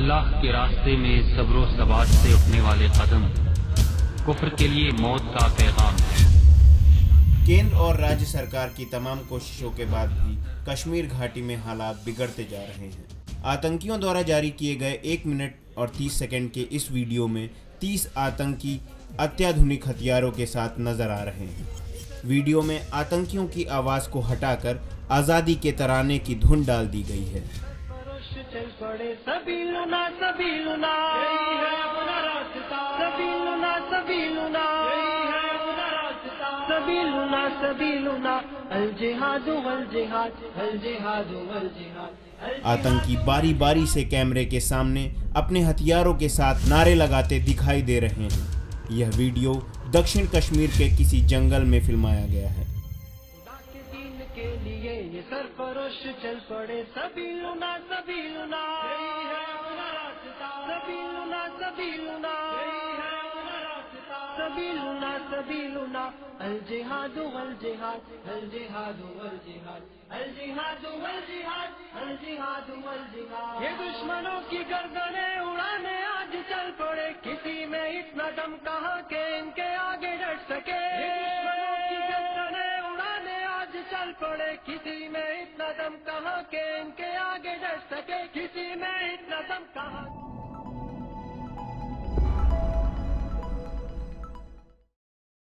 اللہ کے راستے میں صبر و ثبات سے اٹھنے والے قدم کفر کے لیے موت کا پیغام ہے۔ کیندر اور راجیہ سرکار کی تمام کوششوں کے بعد بھی کشمیر گھاٹی میں حالات بگڑتے جا رہے ہیں۔ آتنکیوں دوارا جاری کیے گئے 1 منٹ اور 30 سیکنڈ کے اس ویڈیو میں 30 آتنکی اتیادھنک ہتھیاروں کے ساتھ نظر آ رہے ہیں۔ ویڈیو میں آتنکیوں کی آواز کو ہٹا کر آزادی کے ترانے کی دھن ڈال دی گئی ہے۔ آتنکی باری باری سے کیمرے کے سامنے اپنے ہتھیاروں کے ساتھ نعرے لگاتے دکھائی دے رہے ہیں۔ یہ ویڈیو دکشن کشمیر کے کسی جنگل میں فلمایا گیا ہے۔ یہ دشمنوں کی گردنیں اڑانے آج چل پڑے، کسی میں اتنا دم کہاں کہ ان کے آگے ڈٹ سکے۔ دشمنوں کی گردنیں اڑانے آج چل پڑے، کسی میں اتنا دم کہاں کہ ان کے آگے ڈٹ سکے، کسی میں اتنا دم کہاں۔